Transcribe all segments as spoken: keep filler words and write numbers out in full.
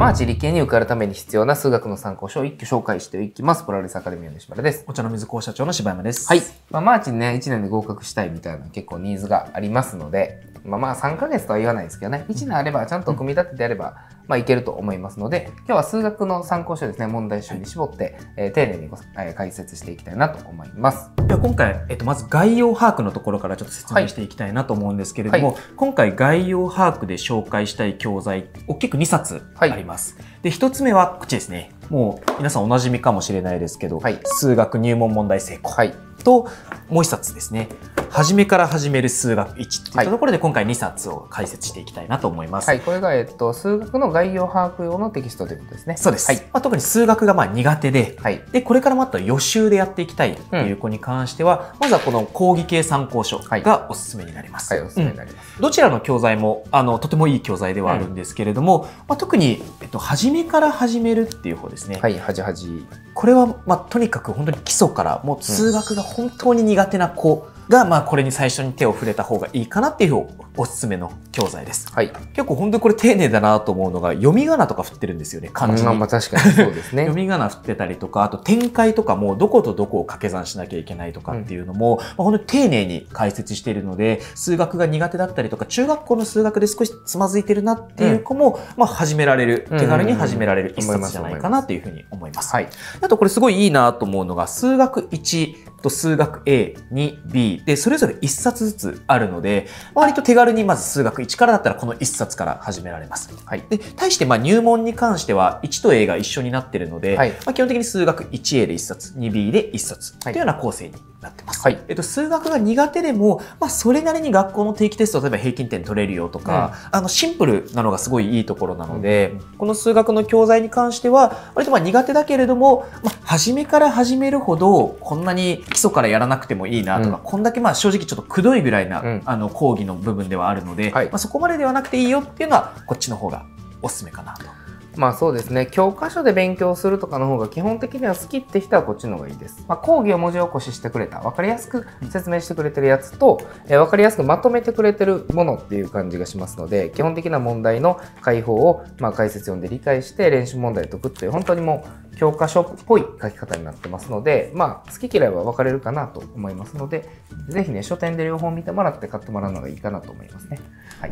マーチ理系に受かるために必要な数学の参考書を一挙紹介していきます。ポラリスアカデミーの西村です。 お茶の水工社長の柴山です。 はい。まあ、マーチにね、いちねんで合格したいみたいな結構ニーズがありますので、まあまあさんかげつとは言わないですけどね、いちねんあればちゃんと組み立ててやれば、まあいけると思いますので、今日は数学の参考書ですね、問題集に絞って、えー、丁寧にご、えー、解説していきたいなと思います。 では今回、えっと、まず概要把握のところからちょっと説明していきたいなと思うんですけれども、はい、今回概要把握で紹介したい教材、大きくにさつあります。はい、で、ひとつめはこっちですね。もう皆さんおなじみかもしれないですけど、はい、数学入門問題成功。はい、と、もう一冊ですね。初めから始める数学いちといったところで今回にさつを解説していきたいなと思います。 はい、これが、えっと、数学の概要把握用のテキストということですね。 そうです。はい、まあ、特に数学がまあ苦手で、はい、で、これからまた予習でやっていきたいという子に関しては、うん、まずはこの講義系参考書がおすすめになります。 はい、はい、おすすめになります。 うん、どちらの教材も、あの、とてもいい教材ではあるんですけれども、うん、まあ、特に、えっと、初めから始めるっていう方ですね。 はい、はじはじ。 これは、まあ、とにかく本当に基礎から、もう数学が本当に苦手な子が、まあ、これに最初に手を触れた方がいいかなっていうおすすめの教材です。はい。結構本当にこれ丁寧だなと思うのが、読み仮名とか振ってるんですよね、漢字に。 まあ確かにそうですね。 読み仮名振ってたりとか、あと展開とかもどことどこを掛け算しなきゃいけないとかっていうのも、うん、まあ、本当に丁寧に解説しているので、数学が苦手だったりとか、中学校の数学で少しつまずいてるなっていう子も、うん、まあ始められる、手軽に始められる一冊じゃないかなというふうに思います。はい。あとこれすごいいいなと思うのが、数学いちと数学 エーにビー で、それぞれいっさつずつあるので、割と手軽にまず数学いちからだったらこのいっさつから始められます。はい。で、対してまあ入門に関してはいちと エー が一緒になっているので、はい、まあ基本的に数学 いちエー でいっさつ、にビー でいっさつというような構成になってます。はい。えっと、数学が苦手でも、まあそれなりに学校の定期テスト、例えば平均点取れるよとか、うん、あの、シンプルなのがすごいいいところなので、うん、この数学の教材に関しては、割とまあ苦手だけれども、まあ初めから始めるほど、こんなに基礎からやらなくてもいいなとか、うん、こんだけまあ正直ちょっとくどいぐらいな、うん、あの講義の部分ではあるので、はい、まあそこまでではなくていいよっていうのはこっちの方がおすすめかなと。 まあそうですね。教科書で勉強するとかの方が基本的には好きって人はこっちの方がいいです。まあ講義を文字起こししてくれた、わかりやすく説明してくれてるやつと、えー、わかりやすくまとめてくれてるものっていう感じがしますので、基本的な問題の解法をまあ解説読んで理解して練習問題解くっていう本当にもう教科書っぽい書き方になってますので、まあ好き嫌いは分かれるかなと思いますので、ぜひね、書店で両方見てもらって買ってもらうのがいいかなと思いますね。はい。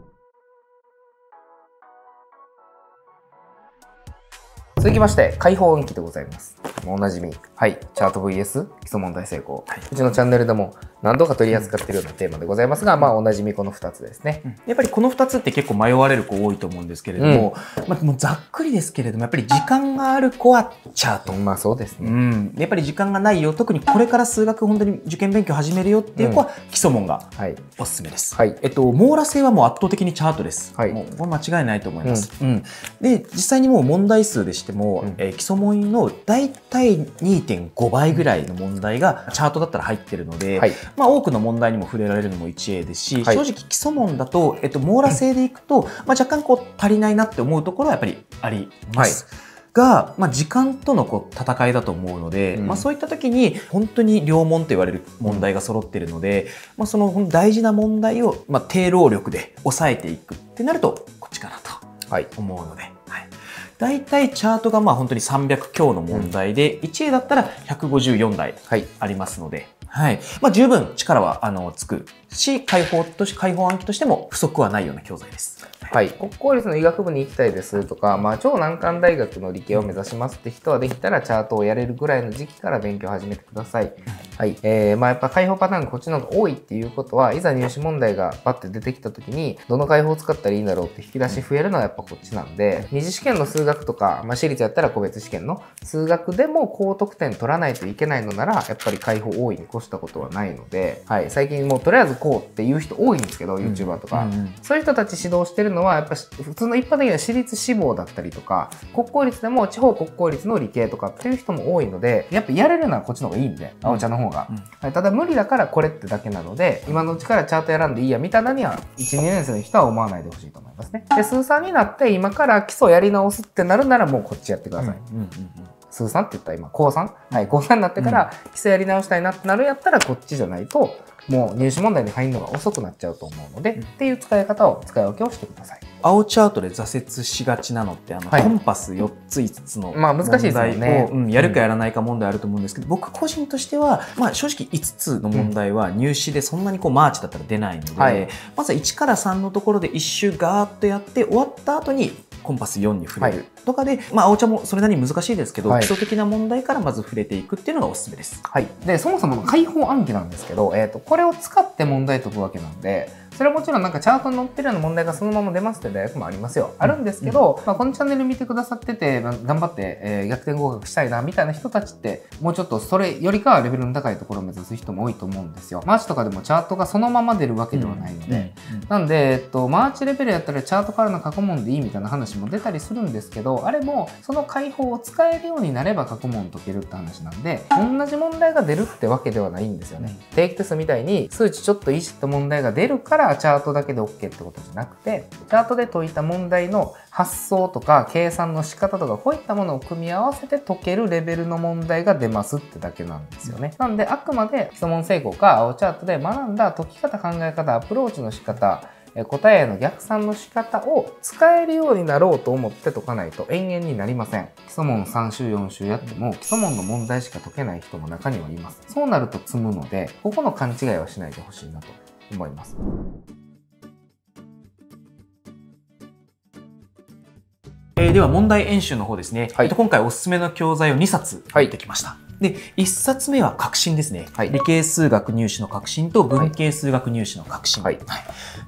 続きまして、解法暗記でございます。おなじみ。はい。チャート ブイエス 基礎問題成功。はい、うちのチャンネルでも何度か取り扱っているようなテーマでございますが、うん、まあ、おなじみこのふたつですね、 うん。やっぱりこのふたつって結構迷われる子多いと思うんですけれども、うん、まあ、もうざっくりですけれども、やっぱり時間がある子はチャート。 まあ、そうですね。 うん。やっぱり時間がないよ。特にこれから数学本当に受験勉強始めるよっていう子は基礎問がおすすめです。はい。えっと、網羅性はもう圧倒的にチャートです。はい。もうこれ間違いないと思います。うん。うん、で、実際にもう問題数でしても、うん、えー、基礎問の大体 にてんご 倍ぐらいの問題がチャートだったら入ってるので、はい、まあ多くの問題にも触れられるのも いちエー ですし、はい、正直基礎問だと、えっと、網羅性でいくと、まあ若干こう足りないなって思うところはやっぱりあります。はい、が、まあ、時間とのこう戦いだと思うので、うん、まあ、そういった時に本当に両問と言われる問題が揃っているので、まあ、その大事な問題を、まあ、低労力で抑えていくってなるとこっちかなと思うので、はいはい、大体チャートがまあ本当にさんびゃく強の問題で、うん、いちエー だったらひゃくごじゅうよんだいありますので、はい。まあ、十分力は、あの、つくし、解法とし、解法暗記としても不足はないような教材です。 はい。国公立の医学部に行きたいですとか、まあ、超難関大学の理系を目指しますって人はできたらチャートをやれるぐらいの時期から勉強を始めてください。はい。えー、まあ、やっぱ解法パターンがこっちの方が多いっていうことは、いざ入試問題がバッて出てきた時に、どの解法を使ったらいいんだろうって引き出し増えるのはやっぱこっちなんで、二次試験の数学とか、まあ、私立やったら個別試験の数学でも高得点取らないといけないのなら、やっぱり解法多いに越したことはないので、はい。最近もうとりあえずこうっていう人多いんですけど、YouTuber とか。うんうんうん、そういう人たち指導してるのは、やっぱ普通の一般的な私立志望だったりとか、国公立でも地方国公立の理系とかっていう人も多いので、やっぱやれるのはこっちの方がいいんで、青茶の方が。うんはい、ただ無理だからこれってだけなので、今のうちからチャート選んでいいやみたいなには、いち、にねん生の人は思わないでほしいと思いますね。で、数さんになって今から基礎やり直すってなるならもうこっちやってください。うんうんうん数さんって言ったら今高さん、はい、高さんになってから基礎やり直したいなってなるやったらこっちじゃないともう入試問題に入るのが遅くなっちゃうと思うので、うん、っていう使い方を使い分けをしてください。 青チャートで挫折しがちなのってあの、はい、コンパスよっついつつの問題を、うん、やるかやらないか問題あると思うんですけど、うん、僕個人としては、まあ、正直いつつの問題は入試でそんなにこうマーチだったら出ないので、はい、まずはいちからさんのところで一周ガーッとやって終わった後にコンパスよんに触れるとかで、はい、まあ青茶もそれなりに難しいですけど、はい、基礎的な問題からまず触れていくっていうのがおすすめです。 はい。で、そもそもの開放暗記なんですけど、えっと、これを使って問題解くわけなんで、それはもちろんなんかチャートに載ってるような問題がそのまま出ますって大学もありますよ。あるんですけど、うん、まあこのチャンネル見てくださってて、頑張って、えー、逆転合格したいなみたいな人たちって、もうちょっとそれよりかはレベルの高いところを目指す人も多いと思うんですよ。マーチとかでもチャートがそのまま出るわけではないので。うんうん、なんで、えっと、マーチレベルやったらチャートからの過去問でいいみたいな話も出たりするんですけど、あれもその解放を使えるようになれば過去問解けるって話なんで、同じ問題が出るってわけではないんですよね。定期テストみたいに数値ちょっといじった問題が出るからチャートだけで OK ってことじゃなくて、チャートで解いた問題の発想とか計算の仕方とかこういったものを組み合わせて解けるレベルの問題が出ますってだけなんですよね。なんであくまで基礎問成功か青チャートで学んだ解き方、考え方、アプローチの仕方、答えへの逆算の仕方を使えるようになろうと思って解かないと延々になりません。基礎問さん週よん週やっても基礎問の問題しか解けない人も中にはいます。そうなると積むので、ここの勘違いはしないでほしいなと思います。 えー、では問題演習の方ですね、はい、えっと今回おすすめの教材をにさつ持ってきました。はい、でいっさつめは革新ですね、はい、理系数学入試の革新と文系数学入試の革新、はいはい、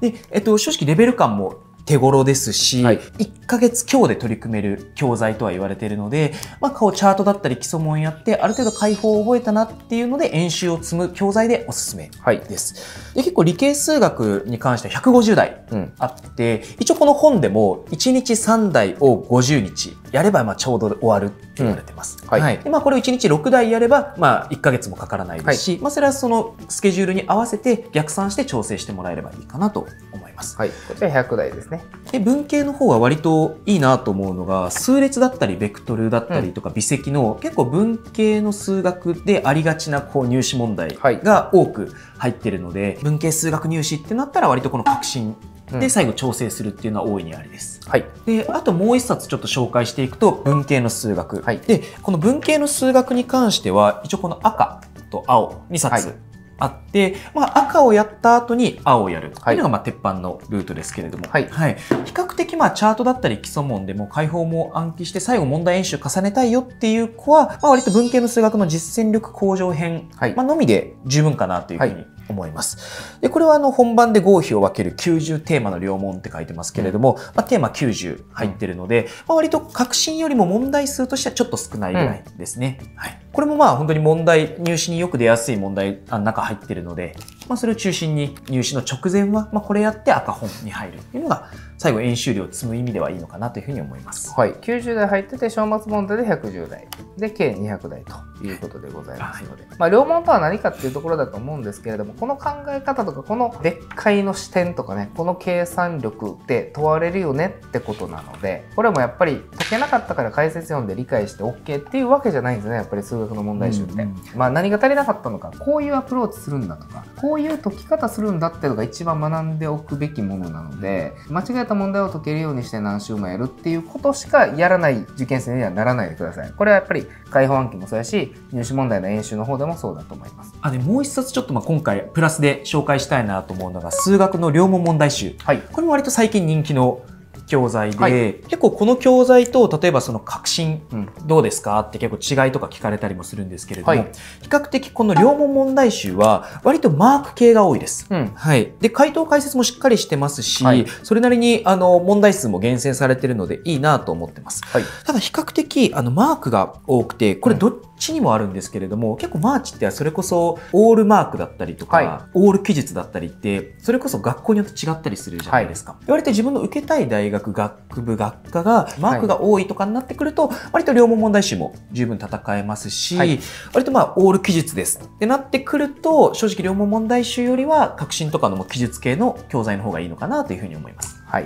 でえっと、正直レベル感も手頃ですし、はい、いっかげつ強で取り組める教材とは言われているので、まあ、こうチャートだったり基礎問やってある程度解放を覚えたなっていうので演習を積む教材でおすすめです。はい、で結構理系数学に関してはひゃくごじゅうだいあって、うん、一応この本でもいちにちさんだいをごじゅうにちやればまあちょうど終わるって言われてます。うん、はいはい、でまあ、これをいちにちろくだいやればまあいっかげつもかからないですし、はい、まあ、それはそのスケジュールに合わせて逆算して調整してもらえればいいかなと思います。 はい、こちらひゃくだいですね。 で文系の方は割といいなと思うのが数列だったりベクトルだったりとか微積の、うん、結構文系の数学でありがちなこう入試問題が多く入ってるので、はい、文系数学入試ってなったら割とこの革新で最後調整するっていうのは大いにありです。はい、であともう一冊ちょっと紹介していくと文系の数学、はい、でこの文系の数学に関しては一応この赤と青にさつ、はい、あって、まあ、赤をやった後に青をやるというのがまあ鉄板のルートですけれども、はいはい、比較的まあチャートだったり基礎問でも解放も暗記して最後問題演習重ねたいよっていう子は、まあ、割と文系の数学の実践力向上編、はい、まあ、のみで十分かなというふうに思います。でこれはあの本番で合否を分けるきゅうじゅうテーマの両問って書いてますけれども、うん、まあ、テーマきゅうじゅう入ってるので、うん、まあ、割と革新よりも問題数としてはちょっと少ないぐらいですね。うん、はい、これもまあ本当に問題入試によく出やすい問題の中入ってるので、まあ、それを中心に入試の直前はまあこれやって赤本に入るっていうのが最後演習量を積む意味ではいいのかなというふうに思います。 はい、きゅうじゅうだい入ってて小末問題でひゃくじゅうだいで計にひゃくだいということでございますので、はい、まあ両問とは何かっていうところだと思うんですけれども、この考え方とかこの別解の視点とかね、この計算力で問われるよねってことなので、これもやっぱり解けなかったから解説読んで理解して OK っていうわけじゃないんですね。やっぱり数学の問題集って、うんうん、まあ何が足りなかったのか、こういうアプローチするんだとか、こういう解き方するんだっていうのが一番学んでおくべきものなので、間違えた問題を解けるようにして何週もやるっていうことしかやらない受験生にはならないでください。これはやっぱり解放暗記もそうやし、入試問題の演習の方でもそうだと思います。 あでもう一冊ちょっとまあ今回プラスで紹介したいなと思うのが数学の両問問題集、はい、これも割と最近人気の教材で、はい、結構この教材と例えばその革新どうですかって結構違いとか聞かれたりもするんですけれども、はい、比較的この両問問題集は割とマーク系が多いです。うん、はい、で回答解説もしっかりしてますし、はい、それなりにあの問題数も厳選されているのでいいなと思ってます。はい、ただ比較的あのマークが多くてこれどっちにもあるんですけれども、うん、結構マーチってそれこそオールマークだったりとか、はい、オール記述だったりってそれこそ学校によって違ったりするじゃないですか。はい、言われて自分の受けたい大学学部学科がマークが多いとかになってくると、はい、割と両問問題集も十分戦えますし、はい、割とまあオール記述ですってなってくると正直両問問題集よりは革新とかの記述系の教材の方がいいのかなというふうに思います。はい、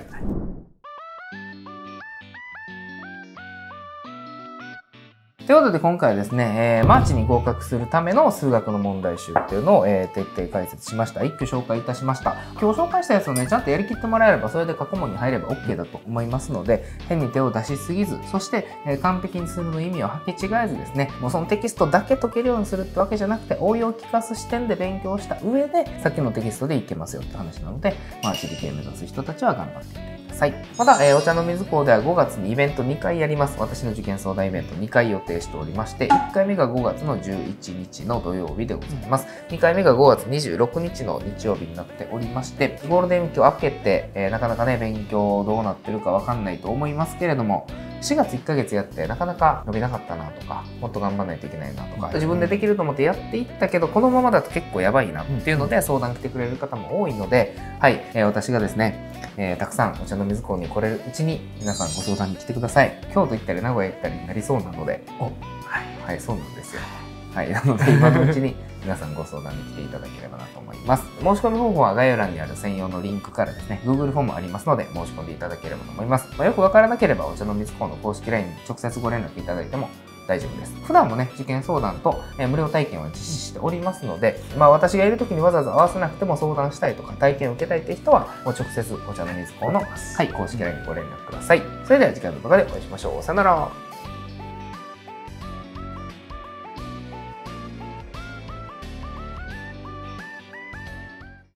ということで今回はですね、えー、マーチに合格するための数学の問題集っていうのを、えー、徹底解説しました。一挙紹介いたしました。今日紹介したやつをね、ちゃんとやりきってもらえれば、それで過去問に入れば OK だと思いますので、変に手を出しすぎず、そして、えー、完璧に数の意味を履き違えずですね、もうそのテキストだけ解けるようにするってわけじゃなくて、応用を聞かす視点で勉強した上で、さっきのテキストでいけますよって話なので、マーチ理系目指す人たちは頑張ってみてください。また、えー、お茶の水校ではごがつにイベントにかいやります。私の受験相談イベントにかい予定しておりまして、いっかいめがごがつのじゅういちにちの土曜日でございます。にかいめがごがつにじゅうろくにちの日曜日になっておりまして、ゴールデンウィーク明けて、えー、なかなかね、勉強どうなってるかわかんないと思いますけれども、しがついっかげつやってなかなか伸びなかったなとか、もっと頑張らないといけないなとか、自分でできると思ってやっていったけど、このままだと結構やばいなっていうので相談来てくれる方も多いので、はい、えー、私がですね、えー、たくさんお茶の水校に来れるうちに皆さんご相談に来てください。京都行ったり名古屋行ったりになりそうなので、お、はい、はい、そうなんですよ。はい、なので今のうちに皆さんご相談に来ていただければなと思います。申し込み方法は概要欄にある専用のリンクからですね、Google フォームありますので申し込んでいただければと思います。まあ、よくわからなければお茶の水校の公式 ライン に直接ご連絡いただいても大丈夫です。普段もね、受験相談と、えー、無料体験を実施しておりますので、まあ私がいる時にわざわざ合わせなくても相談したいとか体験を受けたいって人は、もう直接お茶の水校の、はい、公式 ライン にご連絡ください。それでは次回の動画でお会いしましょう。さよなら。